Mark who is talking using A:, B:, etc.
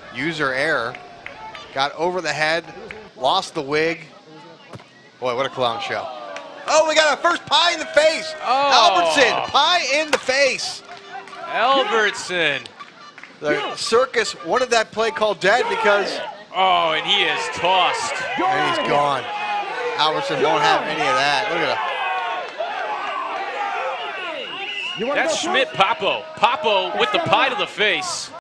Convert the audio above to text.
A: User error. Got over the head, lost the wig. Boy, what a clown show. Oh, we got our first pie in the face.
B: Oh.
A: Albertson, pie in the face.
B: Albertson.
A: The circus wanted that play called dead because...
B: Oh, and he is tossed.
A: And he's gone. Albertson won't have any of that. Look at that.
B: That's Schmidt Papo. Papo with the pie to the face.